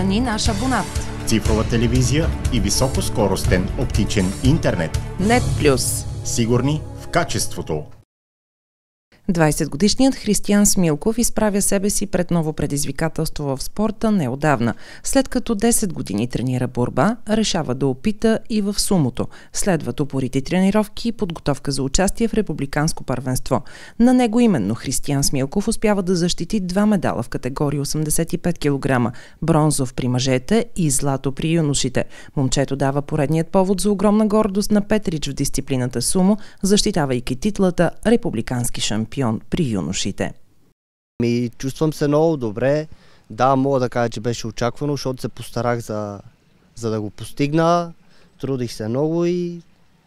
Стани наш абонат. Цифрова телевизия и високоскоростен оптичен интернет. Нет Плюс. Сигурни в качеството. 20-годишният Християн Смилков изправя себе си пред ново предизвикателство в спорта неотдавна. След като 10 години тренира борба, решава да опита и в сумото. Следват упорити тренировки и подготовка за участие в републиканско първенство. На него именно Християн Смилков успява да защити 2 медала в категория 85 кг, бронзов при мъжете и злато при юношите. Момчето дава поредният повод за огромна гордост на Петрич в дисциплината сумо, защитавайки титлата републикански шампион при юношите. Чувствам се много добре. Да, мога да кажа, че беше очаквано, защото се постарах за да го постигна. Трудих се много и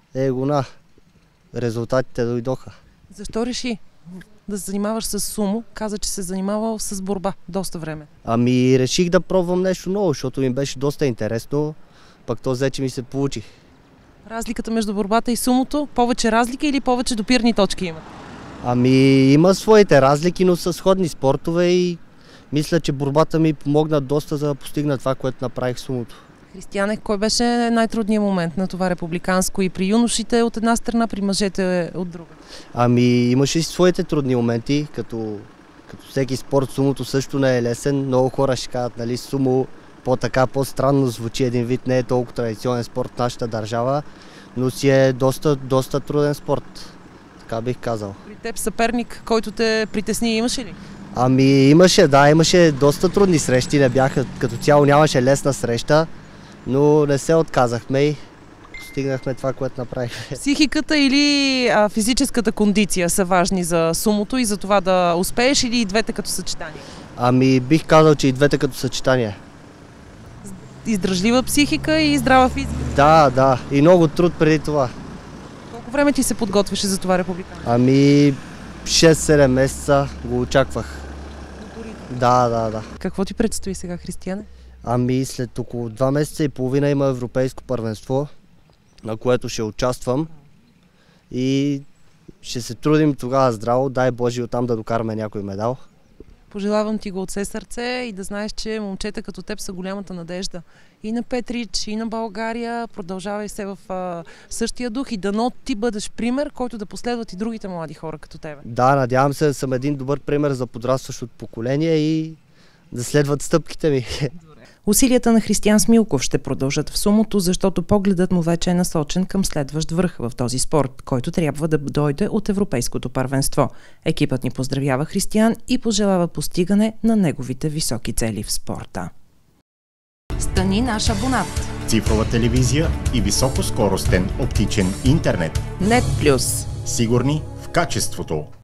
резултатите дойдоха. Защо реши да се занимаваш с сумо? Каза, че се занимавал с борба доста време. Реших да пробвам нещо ново, защото ми беше доста интересно, пък то взе, че ми се получи. Разликата между борбата и сумото? Повече разлика или повече допирни точки има? Има своите разлики, но са сходни спортове и мисля, че борбата ми помогна доста за да постигна това, което направих в сумото. Християне, кой беше най-трудният момент на това републиканско и при юношите от една страна, при мъжете от друга? Имаше и своите трудни моменти, като всеки спорт, сумото също не е лесен. Много хора ще кажат, нали, сумо по-странно звучи, един вид не е толкова традиционен спорт в нашата държава, но си е доста труден спорт. Така бих казал. При теб съперник, който те притесни, имаше ли? Имаше доста трудни срещи, като цяло нямаше лесна среща, но не се отказахме и постигнахме това, което направихме. Психиката или физическата кондиция са важни за сумото и за това да успееш, или и двете като съчетание? Бих казал, че и двете като съчетание. Издръжлива психика и здрава физика? Да, и много труд преди това. Колко време ти се подготвяше за това републиканско? 6-7 месеца го очаквах. Да. Какво ти предстои сега, Християне? След около 2 месеца и половина има европейско първенство, на което ще участвам и ще се трудим тогава здраво, дай Боже оттам да докараме някой медал. Пожелавам ти го от все сърце и да знаеш, че момчета като теб са голямата надежда и на Петрич, и на България. Продължавай се в същия дух и дано ти бъдеш пример, който да последват и другите млади хора като тебе. Да, надявам се да съм един добър пример за подрастващото поколение и да следват стъпките ми. Усилията на Християн Смилков ще продължат в сумото, защото погледът му вече е насочен към следващ връх в този спорт, който трябва да дойде от европейското първенство. Екипът ни поздравява Християн и пожелава постигане на неговите високи цели в спорта. Стани наш абонат. Цифрова телевизия и високоскоростен оптичен интернет. Нет Плюс. Сигурни в качеството.